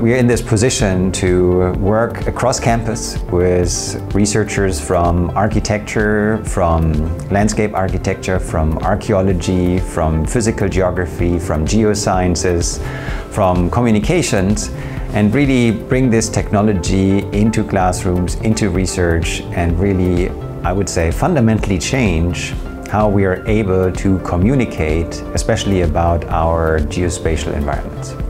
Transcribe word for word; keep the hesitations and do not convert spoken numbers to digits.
we are in this position to work across campus with researchers from architecture, from landscape architecture, from archaeology, from physical geography, from geosciences, from communications, and really bring this technology into classrooms, into research, and really, I would say, fundamentally change how we are able to communicate, especially about our geospatial environments.